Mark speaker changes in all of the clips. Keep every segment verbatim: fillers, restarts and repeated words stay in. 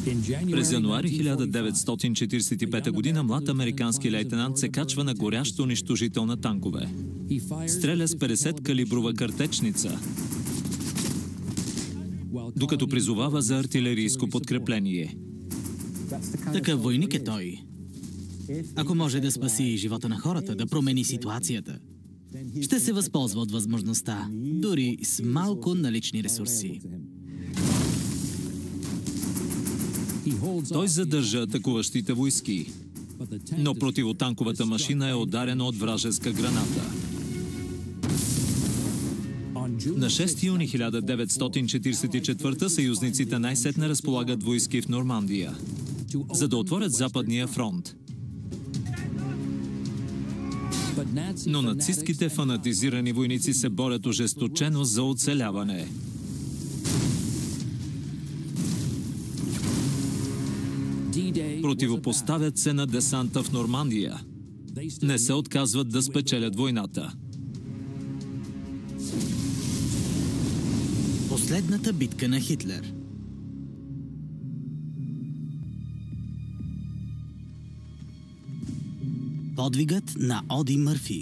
Speaker 1: През януари хиляда деветстотин четиридесет и пета година млад американски лейтенант се качва на горящ унищожител на танкове. Стреля с петдесет калиброва картечница, докато призовава за артилерийско подкрепление.
Speaker 2: Такъв войник е той. Ако може да спаси живота на хората, да промени ситуацията, ще се възползва от възможността, дори с малко налични ресурси.
Speaker 1: Той задържа атакуващите войски, но противотанковата машина е ударена от вражеска граната. На шести юни хиляда деветстотин четиридесет и четвърта съюзниците най-сетне разполагат войски в Нормандия, за да отворят Западния фронт. Но нацистките фанатизирани войници се борят ожесточено за оцеляване. Противопоставят се на десанта в Нормандия. Не се отказват да спечелят войната.
Speaker 2: Последната битка на Хитлер. Подвигът на Оди Мърфи.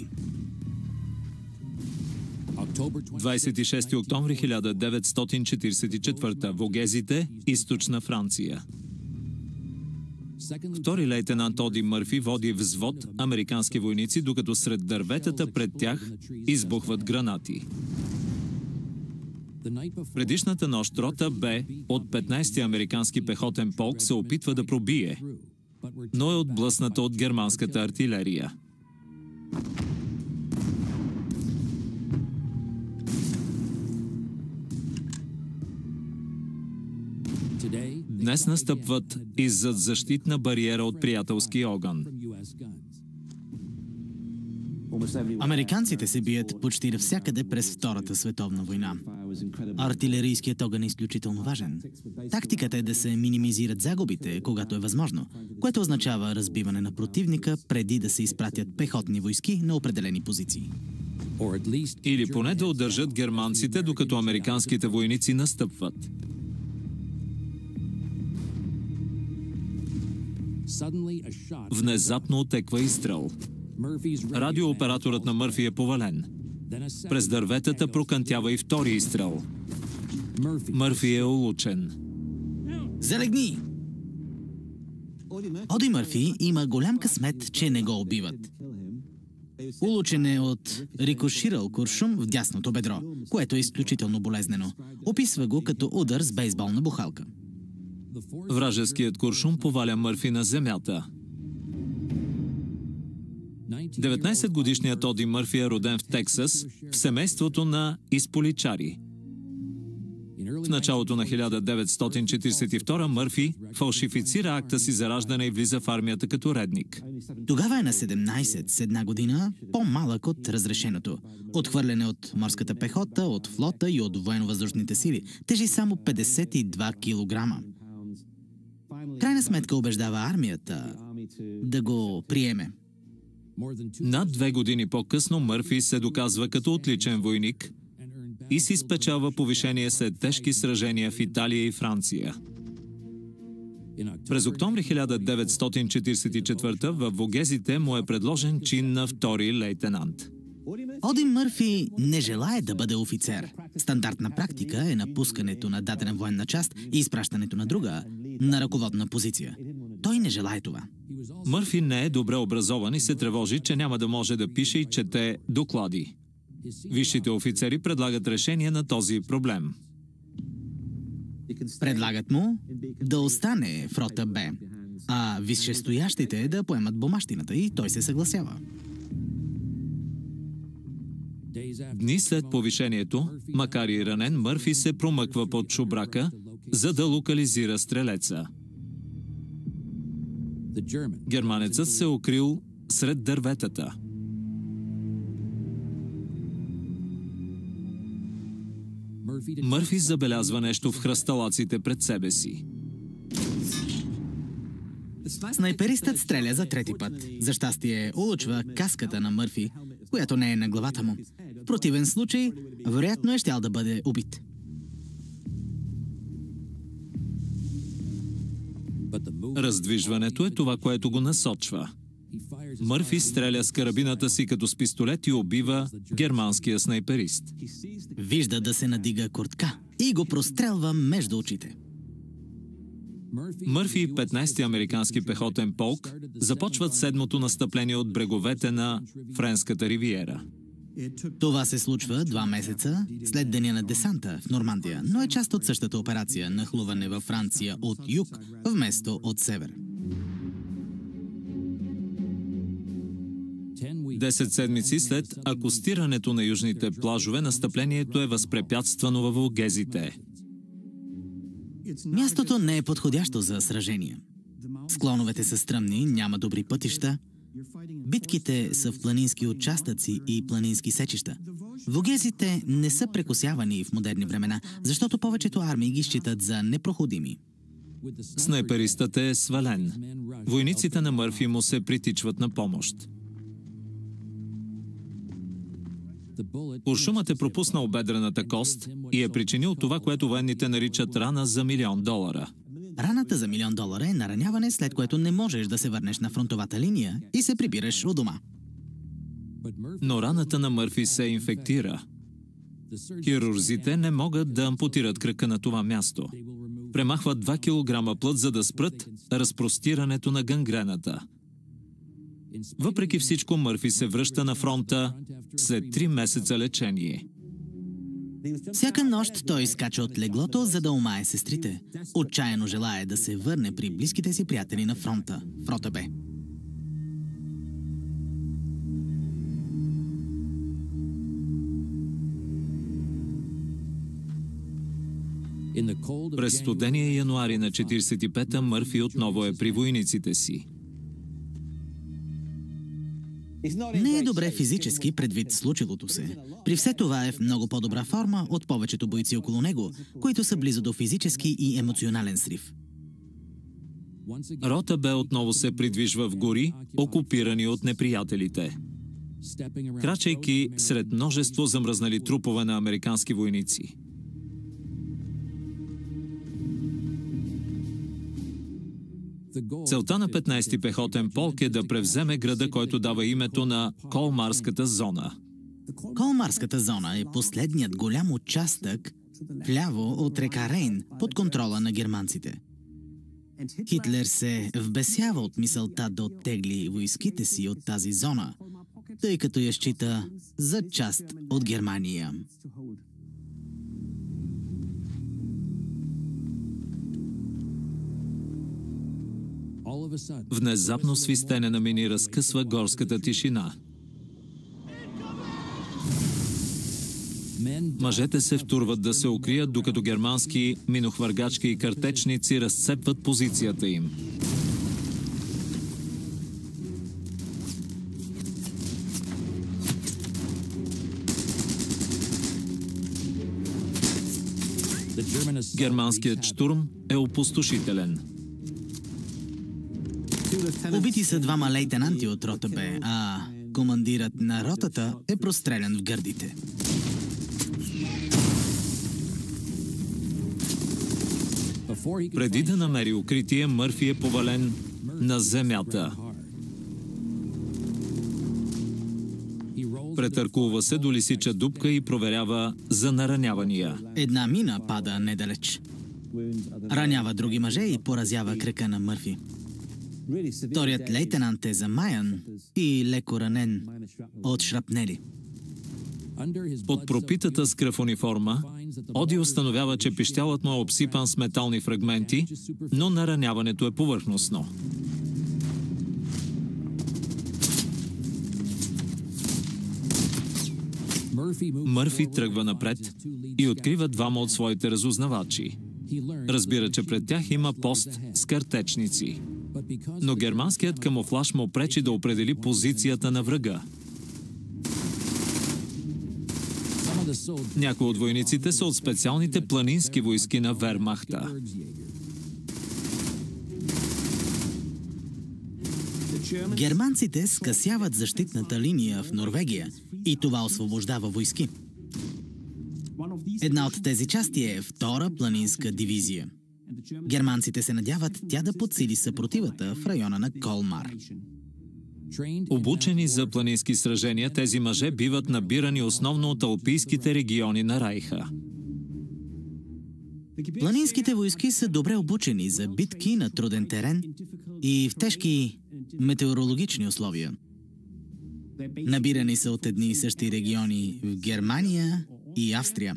Speaker 1: двадесет и шести октомври хиляда деветстотин четиридесет и четвърта. Вогезите, източна Франция. Втори лейтенант Оди Мърфи води взвод американски войници, докато сред дърветата пред тях избухват гранати. Предишната нощ рота Б от петнайсети американски пехотен полк се опитва да пробие, но е отблъсната от германската артилерия. Днес настъпват иззад защитна бариера от приятелски огън.
Speaker 2: Американците се бият почти навсякъде през Втората световна война. Артилерийският огън е изключително важен. Тактиката е да се минимизират загубите, когато е възможно, което означава разбиване на противника преди да се изпратят пехотни войски на определени позиции.
Speaker 1: Или поне да удържат германците, докато американските войници настъпват. Внезапно отеква изстрел. Радиооператорът на Мърфи е повален. През дърветата прокънтява и втори изстрел. Мърфи е улучен.
Speaker 2: Залегни! Оди Мърфи има голям късмет, че не го убиват. Улучен е от рикоширал куршум в дясното бедро, което е изключително болезнено. Описва го като удар с бейсболна бухалка.
Speaker 1: Вражеският куршум поваля Мърфи на земята. деветнайсетгодишният Оди Мърфи е роден в Тексас, в семейството на изполичари. В началото на хиляда деветстотин четиридесет и втора Мърфи фалшифицира акта си за раждане и влиза в армията като редник.
Speaker 2: Тогава е на седемнайсет, с една година, по-малък от разрешеното. Отхвърляне от морската пехота, от флота и от военно-въздушните сили. Тежи само петдесет и два килограма. Крайна сметка убеждава армията да го приеме.
Speaker 1: Над две години по-късно Мърфи се доказва като отличен войник и си спечелва повишение след тежки сражения в Италия и Франция. През октомври хиляда деветстотин четиридесет и четвърта във Вогезите му е предложен чин на втори лейтенант.
Speaker 2: Оди Мърфи не желае да бъде офицер. Стандартна практика е напускането на дадена военна част и изпращането на друга, на ръководна позиция. Той не желае това.
Speaker 1: Мърфи не е добре образован и се тревожи, че няма да може да пише и чете доклади. Висшите офицери предлагат решение на този проблем.
Speaker 2: Предлагат му да остане в рота Б, а висшестоящите да поемат бумащината и той се съгласява.
Speaker 1: Дни след повишението, макар и ранен, Мърфи се промъква под шубрака, за да локализира стрелеца. Германецът се укрил сред дърветата. Мърфи забелязва нещо в хръсталаците пред себе си.
Speaker 2: Снайперистът стреля за трети път. За щастие улучва каската на Мърфи, която не е на главата му. В противен случай, вероятно е щял да бъде убит.
Speaker 1: Раздвижването е това, което го насочва. Мърфи стреля с карабината си като с пистолет и убива германския снайперист.
Speaker 2: Вижда да се надига куртка и го прострелва между очите.
Speaker 1: Мърфи и петнайсети американски пехотен полк започват седмото настъпление от бреговете на Френската ривиера.
Speaker 2: Това се случва два месеца след деня на десанта в Нормандия, но е част от същата операция – нахлуване във Франция от юг, вместо от север.
Speaker 1: Десет седмици след акостирането на южните плажове, настъплението е възпрепятствано във Вогезите.
Speaker 2: Мястото не е подходящо за сражение. Склоновете са стръмни, няма добри пътища. Битките са в планински участъци и планински сечища. Вогезите не са прекосявани в модерни времена, защото повечето армии ги считат за непроходими.
Speaker 1: Снайперистът е свален. Войниците на Мърфи му се притичват на помощ. Куршумът е пропуснал бедрената кост и е причинил това, което военните наричат рана за милион долара.
Speaker 2: Раната за милион долара е нараняване, след което не можеш да се върнеш на фронтовата линия и се прибираш у дома.
Speaker 1: Но раната на Мърфи се инфектира. Хирурзите не могат да ампутират кръка на това място. Премахват два килограма плът, за да спрат разпростирането на гангрената. Въпреки всичко, Мърфи се връща на фронта след три месеца лечение.
Speaker 2: Всяка нощ той изкача от леглото, за да умае сестрите. Отчаяно желае да се върне при близките си приятели на фронта, в Ротебе.
Speaker 1: През студения януари на четирийсет и пета Мърфи отново е при войниците си.
Speaker 2: Не е добре физически предвид случилото се. При все това е в много по-добра форма от повечето бойци около него, които са близо до физически и емоционален срив.
Speaker 1: Ротебе отново се придвижва в гори, окупирани от неприятелите, крачейки сред множество замръзнали трупове на американски войници. Целта на петнайсети пехотен полк е да превземе града, който дава името на Колмарската зона.
Speaker 2: Колмарската зона е последният голям участък вляво от река Рейн под контрола на германците. Хитлер се вбесява от мисълта да оттегли войските си от тази зона, тъй като я счита за част от Германия.
Speaker 1: Внезапно свистене на мини разкъсва горската тишина. Мъжете се втурват да се укрият, докато германски минохвъргачки и картечници разцепват позицията им. Германският щурм е опустошителен.
Speaker 2: Убити са двама лейтенанти от Ротебе, а командирът на ротата е прострелян в гърдите.
Speaker 1: Преди да намери укритие, Мърфи е повален на земята. Претъркулва се до лисича дупка и проверява за наранявания.
Speaker 2: Една мина пада недалеч. Ранява други мъже и поразява кръка на Мърфи. Вторият лейтенант е замаян и леко ранен от шрапнели.
Speaker 1: Под пропитата с кръв униформа, Оди установява, че пищялът му е обсипан с метални фрагменти, но нараняването е повърхностно. Мърфи тръгва напред и открива двама от своите разузнавачи. Разбира, че пред тях има пост с картечници. Но германският камуфлаж му пречи да определи позицията на врага. Някои от войниците са от специалните планински войски на Вермахта.
Speaker 2: Германците скъсяват защитната линия в Норвегия и това освобождава войски. Една от тези части е втора планинска дивизия. Германците се надяват тя да подсили съпротивата в района на Колмар.
Speaker 1: Обучени за планински сражения, тези мъже биват набирани основно от алпийските региони на Райха.
Speaker 2: Планинските войски са добре обучени за битки на труден терен и в тежки метеорологични условия. Набирани са от едни и същи региони в Германия и Австрия.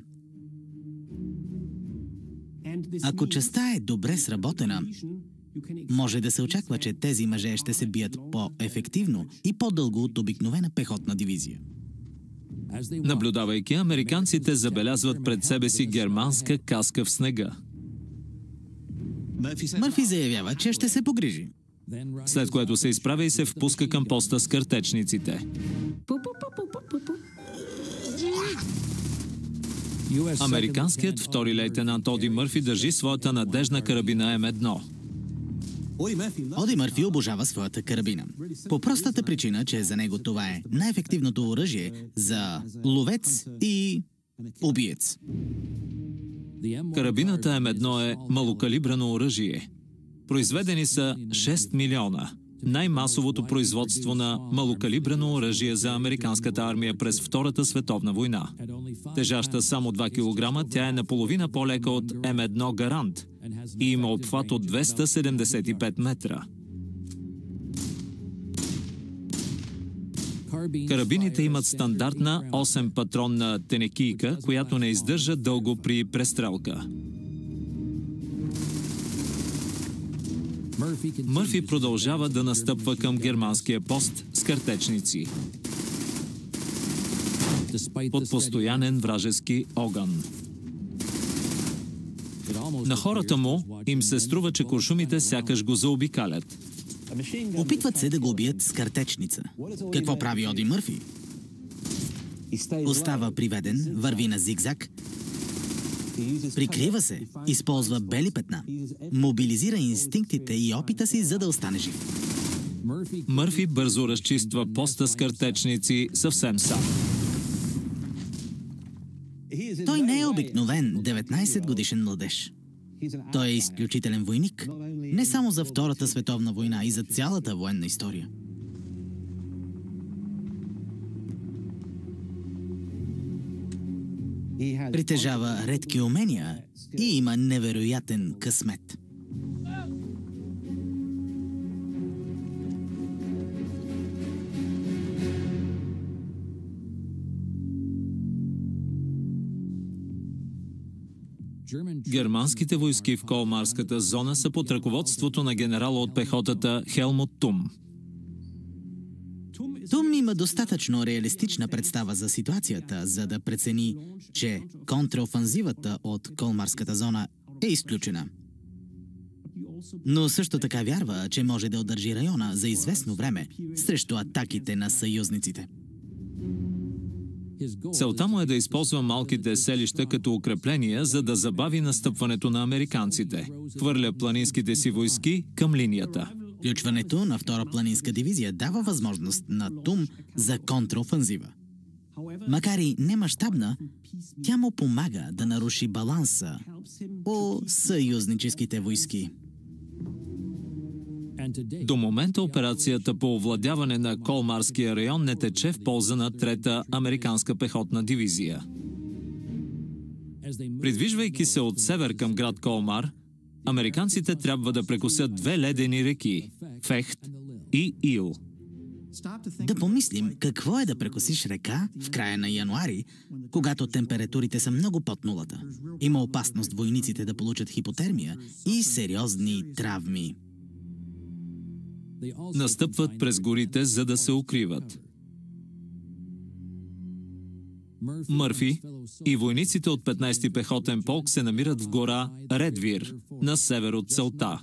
Speaker 2: Ако частта е добре сработена, може да се очаква, че тези мъже ще се бият по-ефективно и по-дълго от обикновена пехотна дивизия.
Speaker 1: Наблюдавайки, американците забелязват пред себе си германска каска в снега.
Speaker 2: Мърфи заявява, че ще се погрижи.
Speaker 1: След което се изправя и се впуска към поста с картечниците. Американският втори лейтенант Оди Мърфи държи своята надежна карабина М едно.
Speaker 2: Оди Мърфи обожава своята карабина. По простата причина, че за него това е най-ефективното оръжие за ловец и убиец.
Speaker 1: Карабината М едно е малокалибрено оръжие. Произведени са шест милиона. Най-масовото производство на малокалибрено оръжие за американската армия през Втората световна война. Тежаща само два килограма, тя е наполовина по-лека от М едно Гарант и има обхват от двеста седемдесет и пет метра. Карабините имат стандартна осем патронна тенекийка, която не издържа дълго при престрелка. Мърфи продължава да настъпва към германския пост с картечници под постоянен вражески огън. На хората му им се струва, че куршумите сякаш го заобикалят.
Speaker 2: Опитват се да го убият с картечница. Какво прави Оди Мърфи? Остава приведен, върви на зигзаг, прикрива се, използва бели петна, мобилизира инстинктите и опита си, за да остане жив.
Speaker 1: Мърфи бързо разчиства поста с картечници съвсем сам.
Speaker 2: Той не е обикновен деветнайсет годишен младеж. Той е изключителен войник, не само за Втората световна война, и за цялата военна история. Притежава редки умения и има невероятен късмет.
Speaker 1: Германските войски в Колмарската зона са под ръководството на генерала от пехотата Хелмут Тум.
Speaker 2: Тум има достатъчно реалистична представа за ситуацията, за да прецени, че контраофанзивата от Колмарската зона е изключена. Но също така вярва, че може да удържи района за известно време срещу атаките на съюзниците.
Speaker 1: Целта му е да използва малките селища като укрепления, за да забави настъпването на американците. Хвърля планинските си войски към линията.
Speaker 2: Включването на Втора планинска дивизия дава възможност на Тум за контраофанзива. Макар и немащабна, тя му помага да наруши баланса по съюзническите войски.
Speaker 1: До момента операцията по овладяване на Колмарския район не тече в полза на Трета американска пехотна дивизия. Придвижвайки се от север към град Колмар, американците трябва да прекусят две ледени реки – Фехт и Ил.
Speaker 2: Да помислим какво е да прекосиш река в края на януари, когато температурите са много под нулата. Има опасност войниците да получат хипотермия и сериозни травми.
Speaker 1: Настъпват през горите, за да се укриват. Мърфи и войниците от петнайсети пехотен полк се намират в гора Редвир, на север от целта.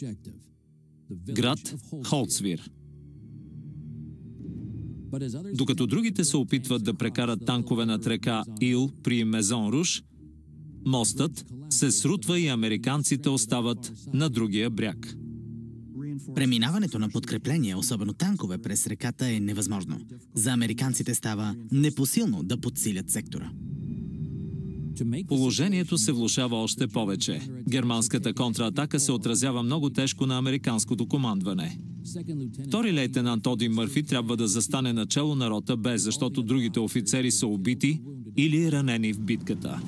Speaker 1: Град Холцвир. Докато другите се опитват да прекарат танкове над река Ил при Мезон Руш, мостът се срутва и американците остават на другия бряг.
Speaker 2: Преминаването на подкрепления, особено танкове, през реката е невъзможно. За американците става непосилно да подсилят сектора.
Speaker 1: Положението се влошава още повече. Германската контратака се отразява много тежко на американското командване. Втори лейтенант Оди Мърфи трябва да застане начело на рота Б, защото другите офицери са убити или ранени в битката.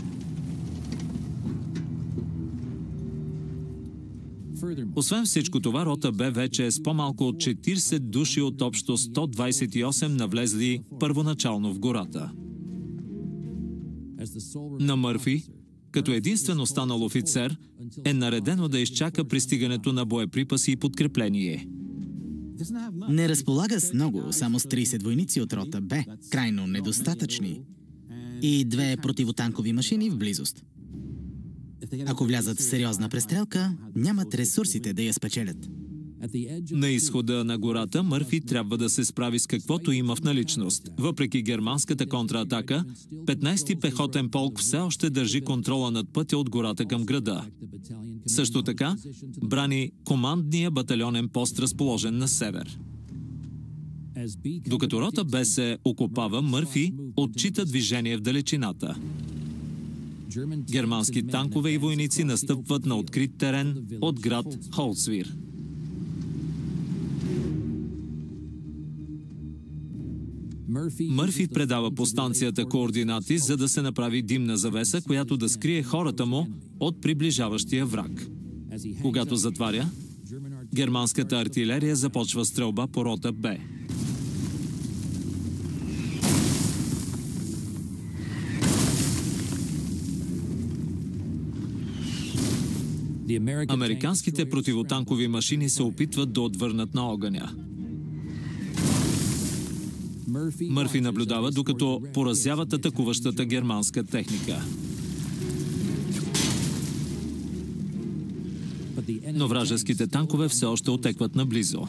Speaker 1: Освен всичко това, рота Б вече е с по-малко от четиридесет души от общо сто двадесет и осем навлезли първоначално в гората. На Мърфи, като единствен останал офицер, е наредено да изчака пристигането на боеприпаси и подкрепление.
Speaker 2: Не разполага с много, само с тридесет войници от рота Б, крайно недостатъчни, и две противотанкови машини в близост. Ако влязат в сериозна престрелка, нямат ресурсите да я спечелят.
Speaker 1: На изхода на гората Мърфи трябва да се справи с каквото има в наличност. Въпреки германската контратака, петнадесети пехотен полк все още държи контрола над пътя от гората към града. Също така, брани командния батальонен пост, разположен на север. Докато рота Б се окопава, Мърфи отчита движение в далечината. Германски танкове и войници настъпват на открит терен от град Холцвир. Мърфи предава по станцията координати, за да се направи димна завеса, която да скрие хората му от приближаващия враг. Когато затваря, германската артилерия започва стрелба по рота Б. Американските противотанкови машини се опитват да отвърнат на огъня. Мърфи наблюдава, докато поразяват атакуващата германска техника. Но вражеските танкове все още отекват наблизо.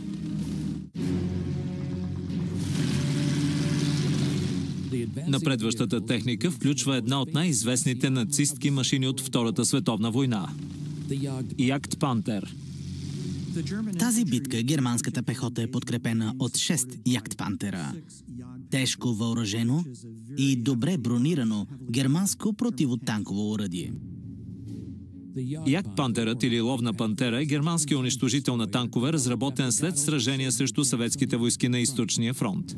Speaker 1: Напредващата техника включва една от най-известните нацистки машини от Втората световна война – Ягдпантер.
Speaker 2: Тази битка германската пехота е подкрепена от шест Ягдпантера. Тежко въоръжено и добре бронирано германско противотанково оръдие.
Speaker 1: Ягдпантерът или ловна пантера е германски унищожител на танкове, разработен след сражение срещу съветските войски на източния фронт.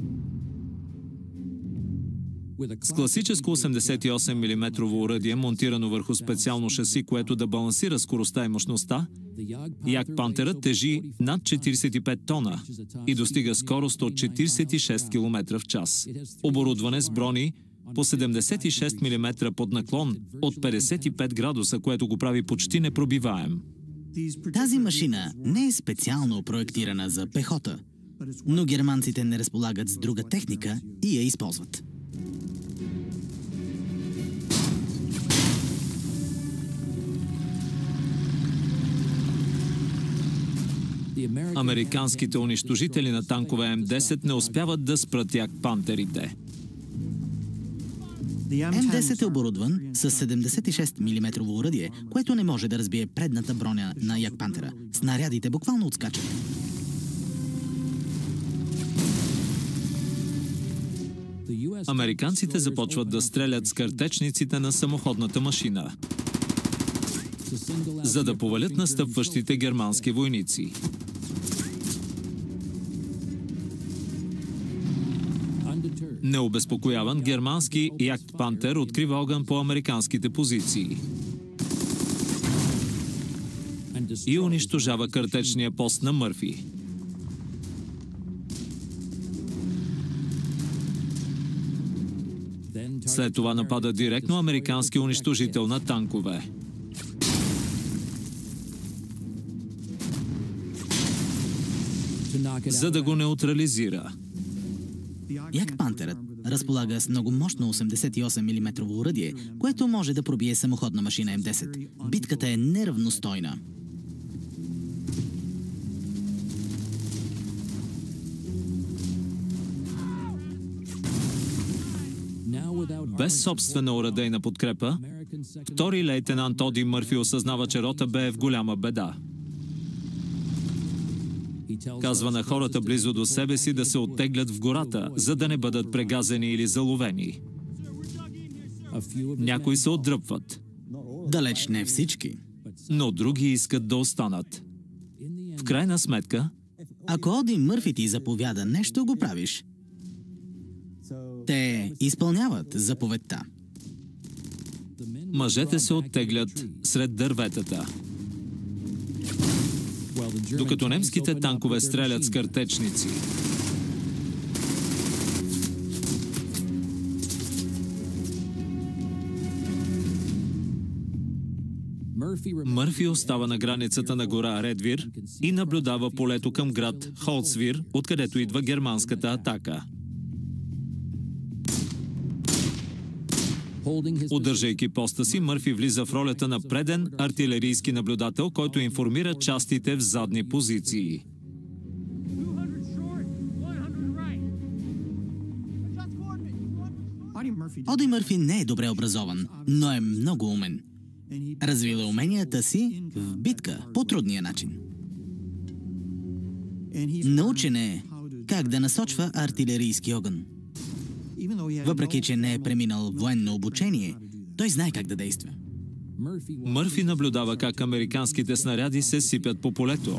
Speaker 1: С класическо осемдесет и осем милиметрово оръдие, монтирано върху специално шаси, което да балансира скоростта и мощността, Ягдпантерът тежи над четиридесет и пет тона и достига скорост от четиридесет и шест километра в час. Оборудване с брони по седемдесет и шест милиметра под наклон от петдесет и пет градуса, което го прави почти непробиваем.
Speaker 2: Тази машина не е специално проектирана за пехота, но германците не разполагат с друга техника и я използват.
Speaker 1: Американските унищожители на танкове М десет не успяват да спрат Ягдпантерите.
Speaker 2: М десет е оборудван с седемдесет и шест милиметрово оръдие, което не може да разбие предната броня на Ягдпантера. Снарядите буквално отскачат.
Speaker 1: Американците започват да стрелят с картечниците на самоходната машина, за да повалят настъпващите германски войници. Необезпокояван, германски Ягдпантер открива огън по американските позиции и унищожава картечния пост на Мърфи. След това напада директно американски унищожител на танкове. За да го неутрализира.
Speaker 2: Ягдпантерът разполага с много мощно осемдесет и осем милиметрово оръдие, което може да пробие самоходна машина М десет. Битката е неравностойна.
Speaker 1: Без собствена оръдейна подкрепа, втори лейтенант Оди Мърфи осъзнава, че рота Б е в голяма беда. Казва на хората близо до себе си да се оттеглят в гората, за да не бъдат прегазени или заловени. Някои се отдръпват,
Speaker 2: Далеч не всички.
Speaker 1: но други искат да останат. В крайна сметка,
Speaker 2: Ако Оди Мърфи ти заповяда нещо, го правиш. Те изпълняват заповедта.
Speaker 1: мъжете се оттеглят сред дърветата. Докато немските танкове стрелят с картечници. Мърфи остава на границата на гора Редвир и наблюдава полето към град Холцвир, откъдето идва германската атака. Удържайки поста си, Мърфи влиза в ролята на преден артилерийски наблюдател, който информира частите в задни позиции.
Speaker 2: Оди Мърфи не е добре образован, но е много умен. Развива уменията си в битка по трудния начин. Научен е как да насочва артилерийски огън. Въпреки че не е преминал военно обучение, той знае как да действа.
Speaker 1: Мърфи наблюдава как американските снаряди се сипят по полето.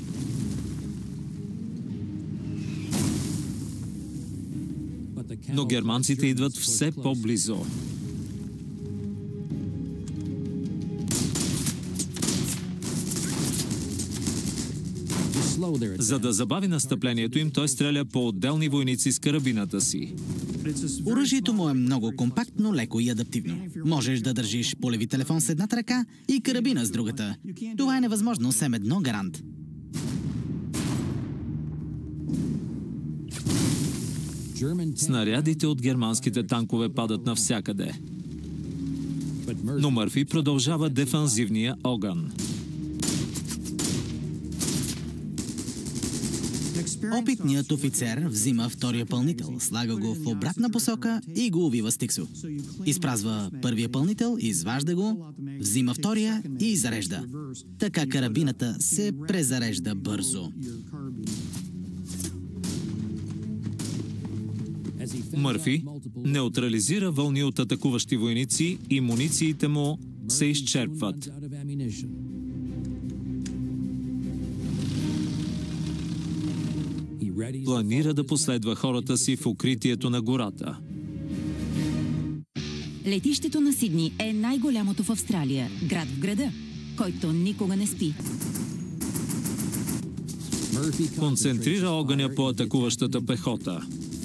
Speaker 1: Но германците идват все по-близо. За да забави настъплението им, той стреля по отделни войници с карабината си.
Speaker 2: Оръжието му е много компактно, леко и адаптивно. Можеш да държиш полеви телефон с едната ръка и карабина с другата. Това е невъзможно с М едно Гарант.
Speaker 1: Снарядите от германските танкове падат навсякъде. Но Мърфи продължава дефанзивния огън.
Speaker 2: Опитният офицер взима втория пълнител, слага го в обратна посока и го увива с тиксо. Изпразва първия пълнител, изважда го, взима втория и зарежда. Така карабината се презарежда бързо.
Speaker 1: Мърфи неутрализира вълни от атакуващи войници и мунициите му се изчерпват. Планира да последва хората си в укритието на гората.
Speaker 3: Летището на Сидни е най-голямото в Австралия, град в града, който никога не спи.
Speaker 1: Концентрира огъня по атакуващата пехота.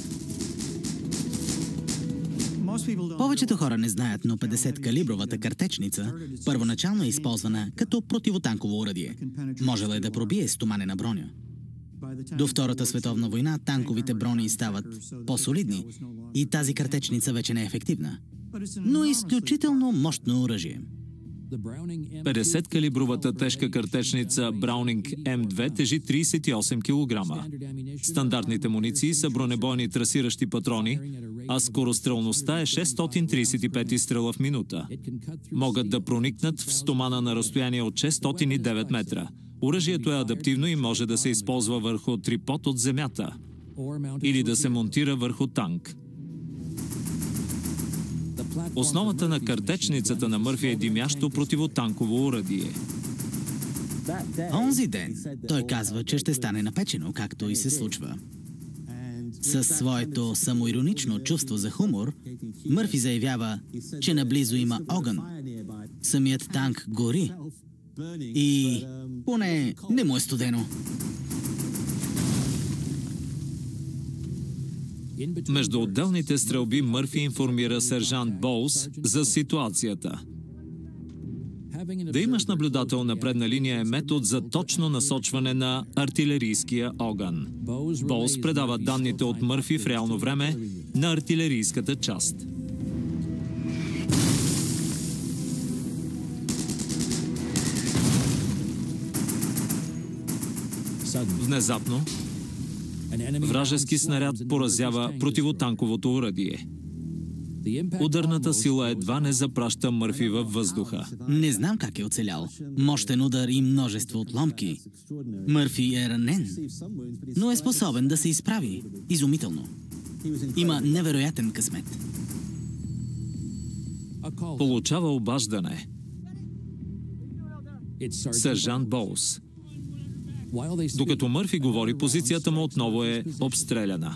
Speaker 2: Повечето хора не знаят, но петдесет калибровата картечница първоначално е използвана като противотанково оръдие. Можела е да пробие стоманена броня. До Втората световна война танковите брони стават по-солидни и тази картечница вече не е ефективна. Но е изключително мощно оръжие.
Speaker 1: петдесет калибровата тежка картечница Браунинг М две тежи тридесет и осем килограма. Стандартните муниции са бронебойни трасиращи патрони, а скорострелността е шестстотин тридесет и пет изстрела в минута. Могат да проникнат в стомана на разстояние от шестстотин и девет метра. Оръжието е адаптивно и може да се използва върху трипод от земята или да се монтира върху танк. Основата на картечницата на Мърфи е димящо противотанково оръдие.
Speaker 2: Онзи ден той казва, че ще стане напечено, както и се случва. Със своето самоиронично чувство за хумор, Мърфи заявява, че наблизо има огън. Самият танк гори и поне не му е студено.
Speaker 1: Между отделните стрелби Мърфи информира сержант Боулс за ситуацията. Да имаш наблюдател на предна линия е метод за точно насочване на артилерийския огън. Боулс предава данните от Мърфи в реално време на артилерийската част. Внезапно, вражески снаряд поразява противотанковото оръдие. Ударната сила едва не запраща Мърфи във въздуха.
Speaker 2: Не знам как е оцелял. Мощен удар и множество отломки. Мърфи е ранен, но е способен да се изправи. Изумително. Има невероятен късмет.
Speaker 1: Получава обаждане. Сержант Боус. Докато Мърфи говори, позицията му отново е обстреляна.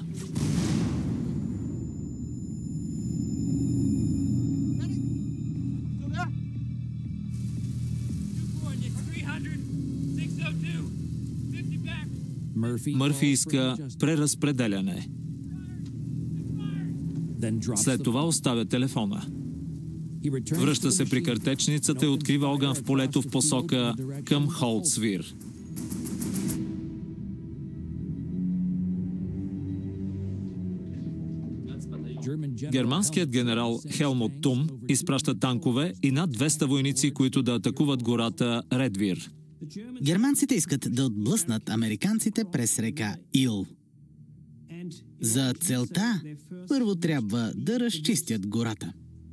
Speaker 1: Мърфи иска преразпределяне. След това оставя телефона. Връща се при картечницата и открива огън в полето в посока към Холцвир. Германският генерал Хелмут Тум изпраща танкове и над двеста войници, които да атакуват гората Редвир.
Speaker 2: Германците искат да отблъснат американците през река Ил. За целта първо трябва да разчистят гората.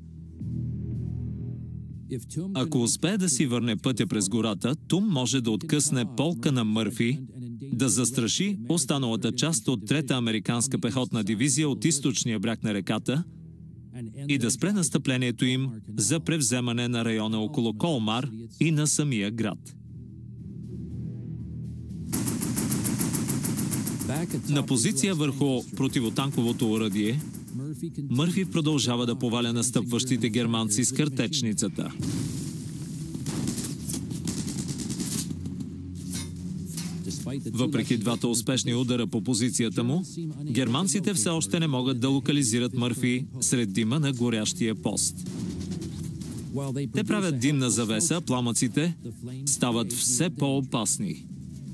Speaker 1: Ако успее да си върне пътя през гората, Тум може да откъсне полка на Мърфи, да застраши останалата част от трета американска пехотна дивизия от източния бряг на реката и да спре настъплението им за превземане на района около Колмар и на самия град. На позиция върху противотанковото оръдие, Мърфи продължава да поваля настъпващите германци с картечницата. Въпреки двата успешни удара по позицията му, германците все още не могат да локализират Мърфи сред дима на горящия пост. Те правят димна завеса, пламъците стават все по-опасни.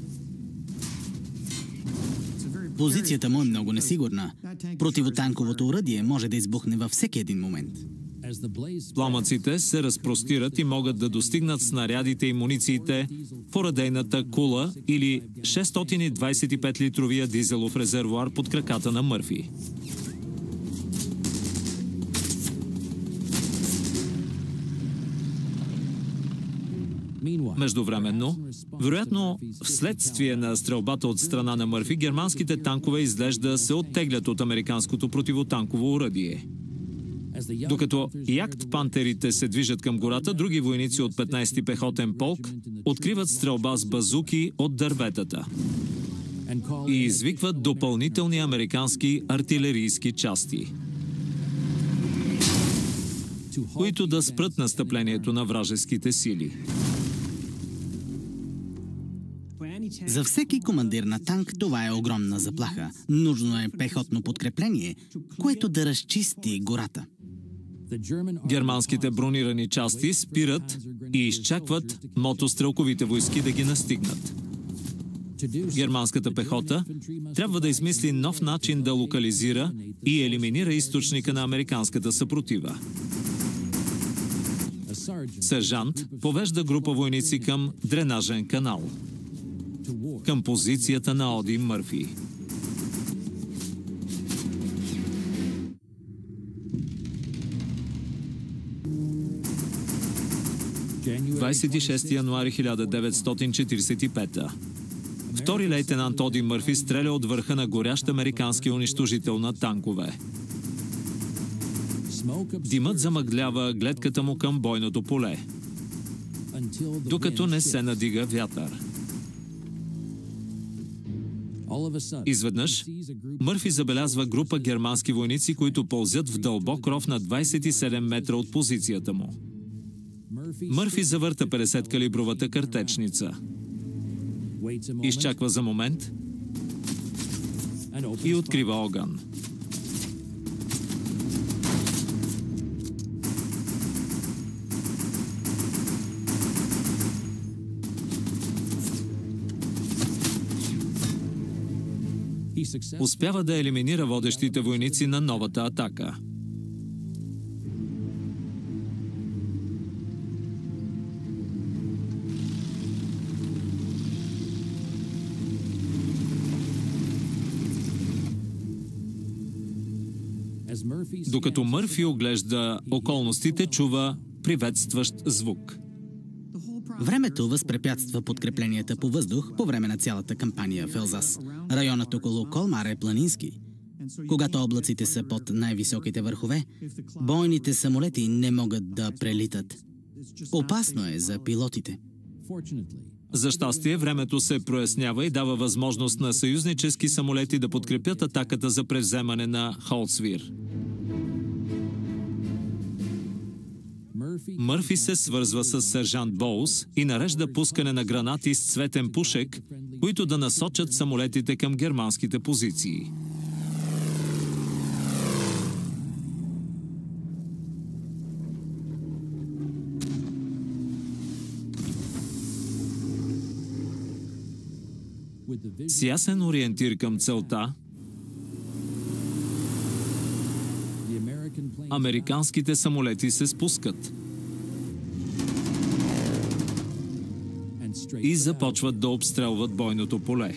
Speaker 2: Позицията му е много несигурна. Противотанковото оръдие може да избухне във всеки един момент.
Speaker 1: Пламъците се разпростират и могат да достигнат снарядите и мунициите в оръдейната кула или шестстотин и двадесет и пет литровия дизелов резервоар под краката на Мърфи. Междувременно, вероятно, вследствие на стрелбата от страна на Мърфи, германските танкове изглежда се оттеглят от американското противотанково оръдие. Докато яхт-пантерите се движат към гората, други войници от петнадесети пехотен полк откриват стрелба с базуки от дърветата и извикват допълнителни американски артилерийски части, които да спрат настъплението на вражеските сили.
Speaker 2: За всеки командир на танк това е огромна заплаха. Нужно е пехотно подкрепление, което да разчисти гората.
Speaker 1: Германските бронирани части спират и изчакват мотострелковите войски да ги настигнат. Германската пехота трябва да измисли нов начин да локализира и елиминира източника на американската съпротива. Сержант повежда група войници към дренажен канал, към позицията на Оди Мърфи. двадесет и шести януари хиляда деветстотин четиридесет и пета. Втори лейтенант Оди Мърфи стреля от върха на горящ американски унищожител на танкове. Димът замъглява гледката му към бойното поле, докато не се надига вятър. Изведнъж Мърфи забелязва група германски войници, които пълзят в дълбок ров на двадесет и седем метра от позицията му. Мърфи завърта петдесет калибровата картечница. Изчаква за момент и открива огън. Успява да елиминира водещите войници на новата атака. Докато Мърфи оглежда околностите, чува приветстващ звук.
Speaker 2: Времето възпрепятства подкрепленията по въздух по време на цялата кампания в Елзас. Районът около Колмар е планински. Когато облаците са под най-високите върхове, бойните самолети не могат да прелитат. Опасно е за пилотите.
Speaker 1: За щастие, времето се прояснява и дава възможност на съюзнически самолети да подкрепят атаката за превземане на Холцвир. Мърфи се свързва с сержант Боулс и нарежда пускане на гранати с цветен пушек, които да насочат самолетите към германските позиции. С ясен ориентир към целта, американските самолети се спускат и започват да обстрелват бойното поле.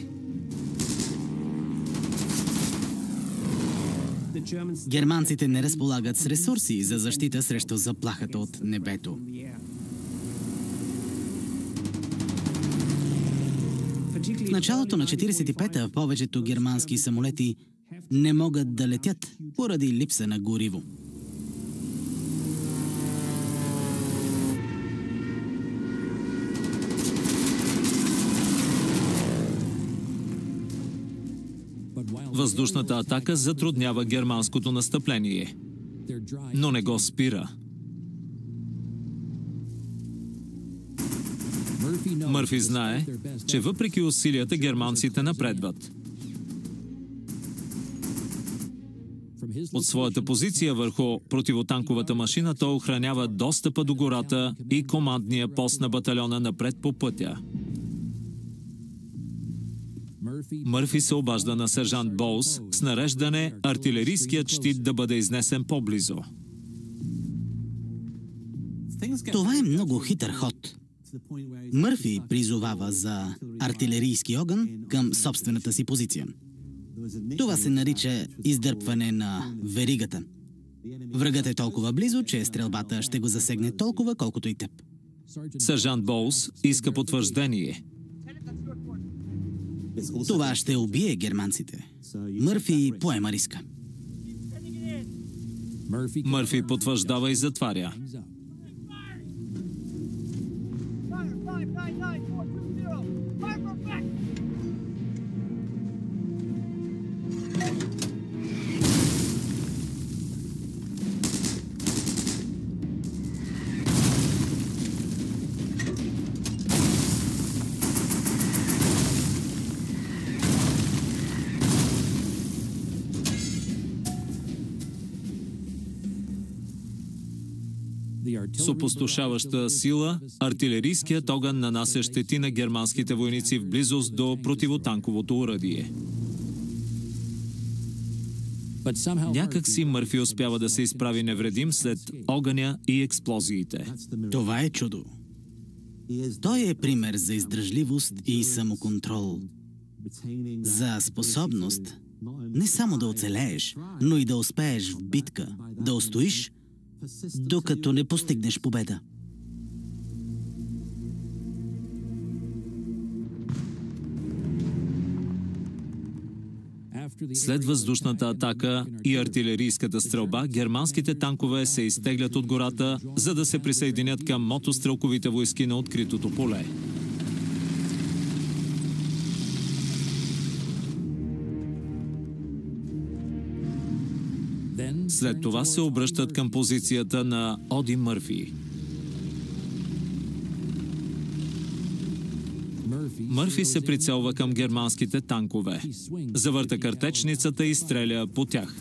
Speaker 2: Германците не разполагат с ресурси за защита срещу заплахата от небето. В началото на четиридесет и пета повечето германски самолети не могат да летят поради липса на гориво.
Speaker 1: Въздушната атака затруднява германското настъпление, но не го спира. Мърфи знае, че въпреки усилията германците напредват. От своята позиция върху противотанковата машина той охранява достъпа до гората и командния пост на батальона напред по пътя. Мърфи се обажда на сержант Боулс с нареждане артилерийският щит да бъде изнесен по-близо.
Speaker 2: Това е много хитър ход. Мърфи призовава за артилерийски огън към собствената си позиция. Това се нарича издърпване на веригата. Врагът е толкова близо, че стрелбата ще го засегне толкова, колкото и теб.
Speaker 1: Сержант Боулс иска потвърждение.
Speaker 2: Това ще убие германците. Мърфи поема риска.
Speaker 1: Мърфи потвърждава и затваря. С опустошаваща сила, артилерийският огън нанася щети на германските войници в близост до противотанковото оръдие. Някак си Мърфи успява да се изправи невредим след огъня и експлозиите.
Speaker 2: Това е чудо. Той е пример за издръжливост и самоконтрол. За способност не само да оцелееш, но и да успееш в битка, да устоиш, докато не постигнеш победа.
Speaker 1: След въздушната атака и артилерийската стрелба, германските танкове се изтеглят от гората, за да се присъединят към мотострелковите войски на откритото поле. След това се обръщат към позицията на Оди Мърфи. Мърфи се прицелва към германските танкове. Завърта картечницата и стреля по тях.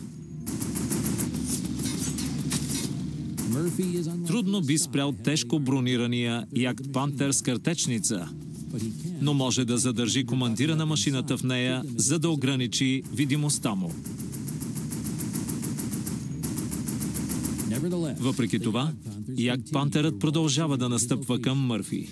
Speaker 1: Трудно би спрял тежко бронирания Ягд Пантер с картечница, но може да задържи командира на машината в нея, за да ограничи видимостта му. Въпреки това, Ягд Пантерът продължава да настъпва към Мърфи.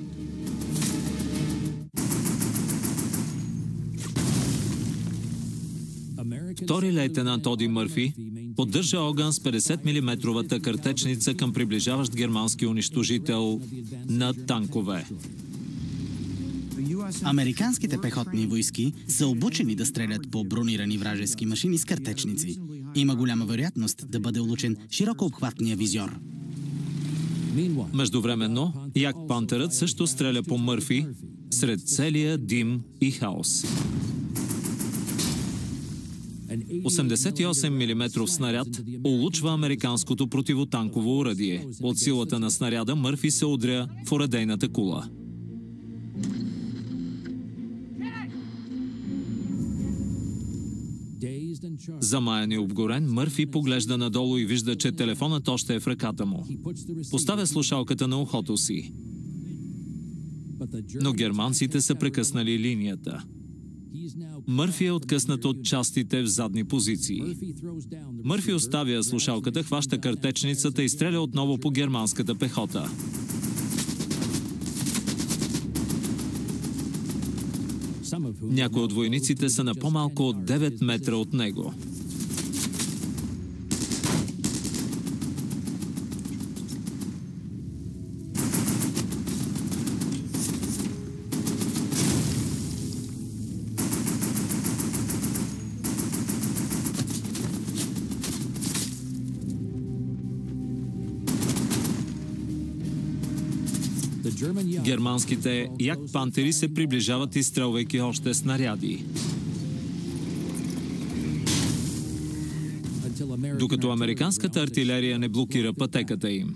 Speaker 1: Втори лейтенант Оди Мърфи поддържа огън с петдесет милиметровата картечница към приближаващ германски унищожител на танкове.
Speaker 2: Американските пехотни войски са обучени да стрелят по бронирани вражески машини с картечници. Има голяма вероятност да бъде улучен широко обхватния визьор.
Speaker 1: Междувременно, Як Пантерът също стреля по Мърфи сред целия дим и хаос. осемдесет и осем милиметров снаряд улучва американското противотанково оръдие. От силата на снаряда Мърфи се удря в оръдейната кула. Замаян и обгорен, Мърфи поглежда надолу и вижда, че телефонът още е в ръката му. Поставя слушалката на ухото си. Но германците са прекъснали линията. Мърфи е откъснат от частите в задни позиции. Мърфи оставя слушалката, хваща картечницата и стреля отново по германската пехота. Някои от войниците са на по-малко от девет метра от него. Германските Як Пантери се приближават, изстрелвайки още снаряди. Докато американската артилерия не блокира пътеката им.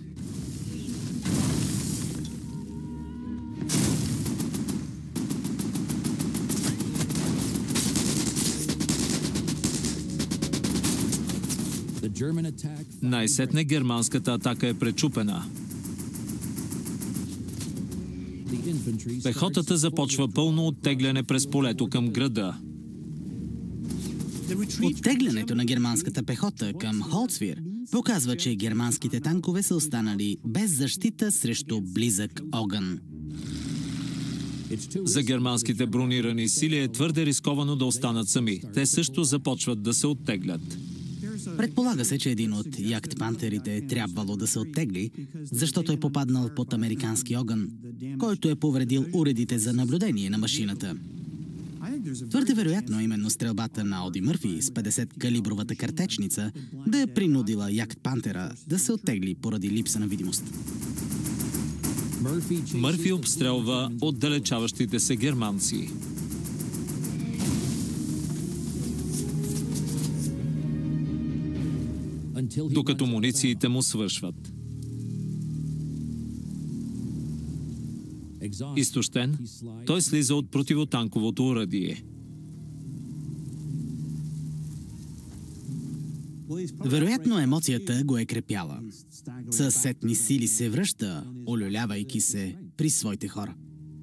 Speaker 1: Най-сетне германската атака е пречупена. Пехотата започва пълно оттегляне през полето към града.
Speaker 2: Оттеглянето на германската пехота към Холцвир показва, че германските танкове са останали без защита срещу близък огън.
Speaker 1: За германските бронирани сили е твърде рисковано да останат сами. Те също започват да се оттеглят.
Speaker 2: Предполага се, че един от яхт-пантерите е трябвало да се оттегли, защото е попаднал под американски огън, който е повредил уредите за наблюдение на машината. Твърде вероятно именно стрелбата на Оди Мърфи с петдесет калибровата картечница да е принудила яхт-пантера да се оттегли поради липса на видимост.
Speaker 1: Мърфи обстрелва отдалечаващите се германци. Докато мунициите му свършват. Изтощен, той слиза от противотанковото оръдие.
Speaker 2: Вероятно емоцията го е крепяла. Със сетни сили се връща, олюлявайки се при своите хора.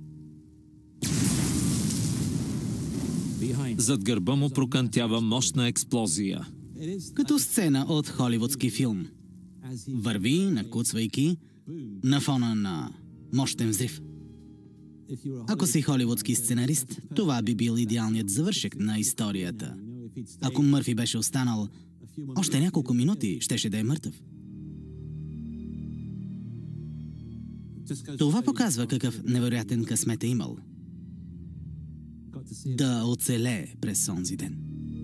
Speaker 1: Зад гърба му прокънтява мощна експлозия.
Speaker 2: Като сцена от холивудски филм. Върви, накуцвайки, на фона на мощен взрив. Ако си холивудски сценарист, това би бил идеалният завършек на историята. Ако Мърфи беше останал още няколко минути, щеше да е мъртъв. Това показва какъв невероятен късмет е имал. Да оцелее през онзи ден.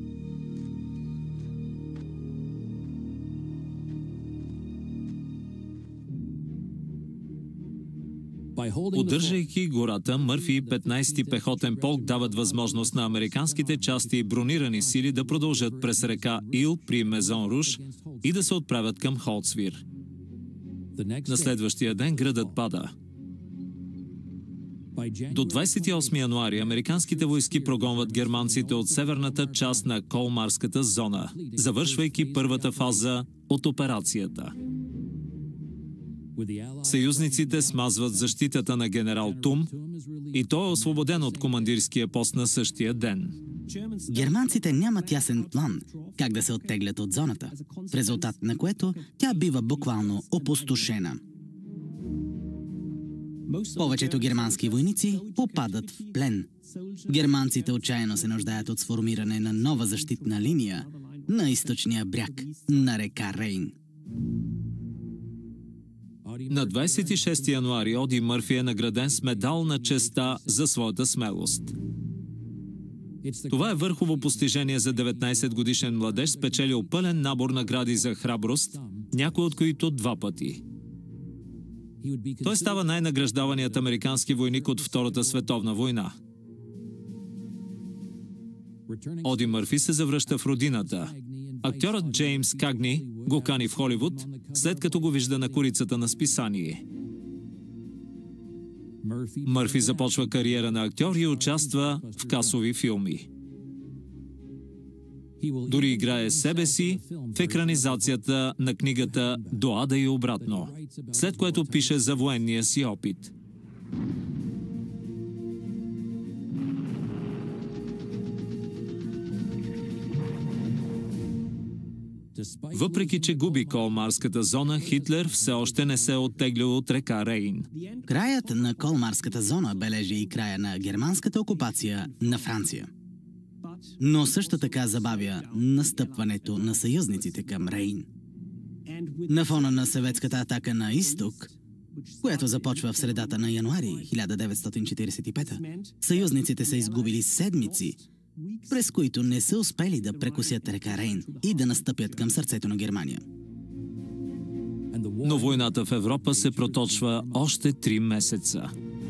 Speaker 1: Удържайки гората, Мърфи и петнайсети пехотен полк дават възможност на американските части и бронирани сили да продължат през река Ил при Мезон Руш и да се отправят към Холцвир. На следващия ден градът пада. До двайсет и осми януари американските войски прогонват германците от северната част на Колмарската зона, завършвайки първата фаза от операцията. Съюзниците смазват защитата на генерал Тум и той е освободен от командирския пост на същия ден.
Speaker 2: Германците нямат ясен план как да се оттеглят от зоната, в резултат на което тя бива буквално опустошена. Повечето германски войници попадат в плен. Германците отчаяно се нуждаят от сформиране на нова защитна линия на източния бряг на река Рейн.
Speaker 1: На двадесет и шести януари Оди Мърфи е награден с медал на честта за своята смелост. Това е върхово постижение за деветнадесетгодишен младеж, спечелил пълен набор награди за храброст, някой от които два пъти. Той става най-награждаваният американски войник от Втората световна война. Оди Мърфи се завръща в родината. Актьорът Джеймс Кагни го кани в Холивуд, след като го вижда на корицата на списание. Мърфи започва кариера на актьор и участва в касови филми. Дори играе себе си в екранизацията на книгата «До ада и обратно», след което пише за военния си опит. Въпреки че губи Колмарската зона, Хитлер все още не се е оттеглил от река Рейн.
Speaker 2: Краят на Колмарската зона бележи и края на германската окупация на Франция. Но също така забавя настъпването на съюзниците към Рейн. На фона на съветската атака на изток, която започва в средата на януари хиляда деветстотин четиридесет и пета, съюзниците са изгубили седмици, през които не са успели да прекусят река Рейн и да настъпят към сърцето на Германия.
Speaker 1: Но войната в Европа се проточва още три месеца.